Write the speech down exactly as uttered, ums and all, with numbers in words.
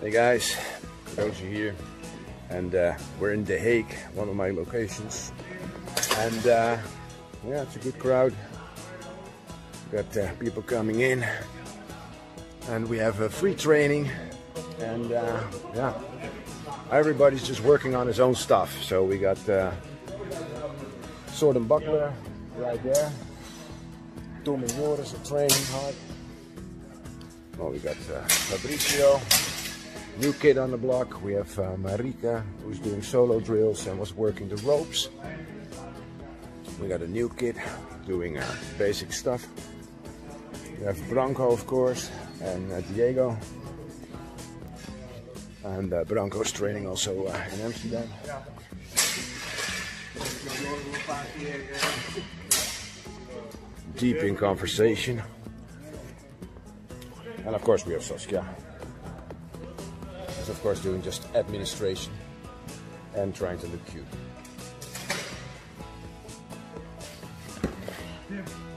Hey guys, Roger here, and uh, we're in The Hague, one of my locations, and uh, yeah, it's a good crowd. Got uh, people coming in, and we have a free training, and uh, yeah, everybody's just working on his own stuff. So we got uh, sword and buckler right there. Tom and Joris are training hard. Oh, we got uh, Fabricio. New kid on the block. We have uh, Marika, who's doing solo drills and was working the ropes. We got a new kid doing uh, basic stuff. We have Branko, of course, and uh, Diego. And uh, Branko's training also uh, in Amsterdam. Deep in conversation. And of course we have Saskia. She's of course doing just administration and trying to look cute.